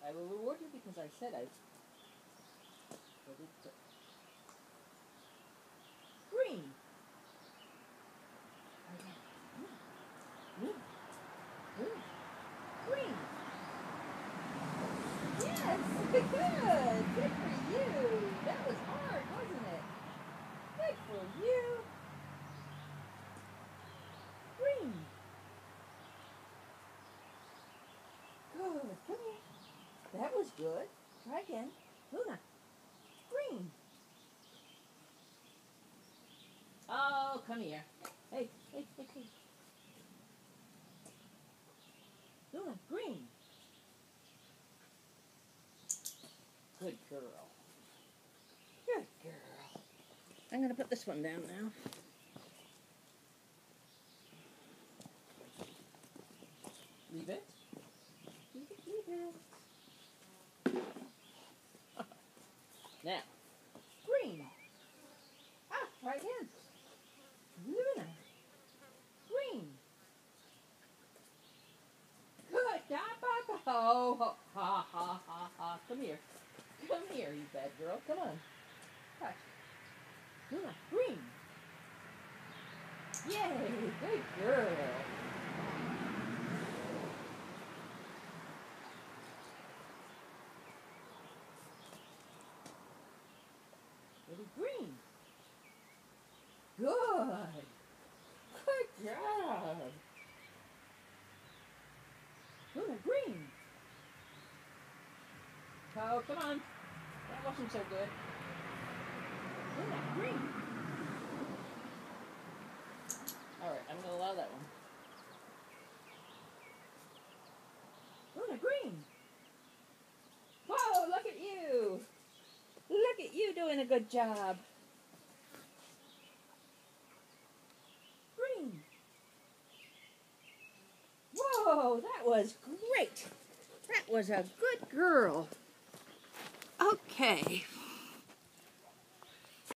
I will reward you because I said I. Green. Green. Green. Green. Yes. Good. Good for you. That was hard, wasn't it? Good for you. Green. Good. Come here. That was good. Try again. Luna. Green. Oh, come here. Hey, hey, hey, hey. Luna, green. Good girl. Good girl. I'm going to put this one down now. Leave it. Leave it, leave it. Now, green. Ah, try again. Luna. Green. Good. Oh, ha, ha, ha, ha, ha. Come here. Come here, you bad girl. Come on. Touch. Luna, green. Yay, good girl. Ready, green. Good. Good job. Luna, green. Oh, come on. That wasn't so good. Luna, green. Alright, I'm going to allow that one. Luna, green. Whoa, look at you. Look at you doing a good job. Green. Whoa, that was great. That was a good girl. Okay.